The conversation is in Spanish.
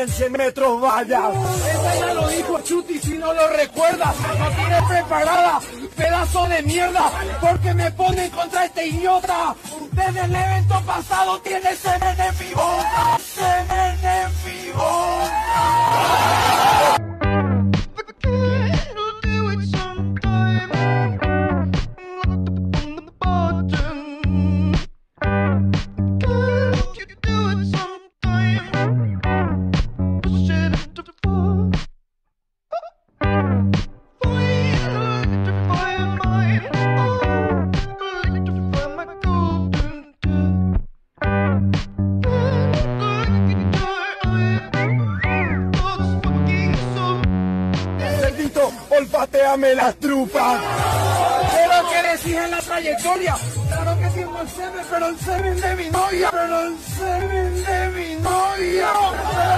en 100 metros vallas. Esa ya lo dijo Chuti, si no lo recuerdas. No tienes preparada, pedazo de mierda, porque me ponen contra este idiota. Desde el evento pasado tienes semen en mi boca. Semen en mi boca. Olfateame las trupas. ¿Pero qué decís en la trayectoria? Claro que tengo el semen, pero el semen de mi novia. Pero el semen de mi novia.